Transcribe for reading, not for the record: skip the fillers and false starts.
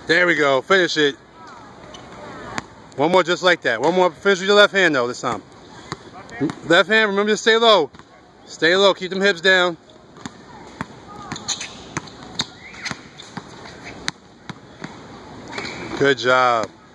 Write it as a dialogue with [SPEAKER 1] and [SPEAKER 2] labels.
[SPEAKER 1] There we go. Finish it. One more just like that. One more. Finish with your left hand though this time. Left hand. Remember to stay low. Stay low. Keep them hips down. Good job.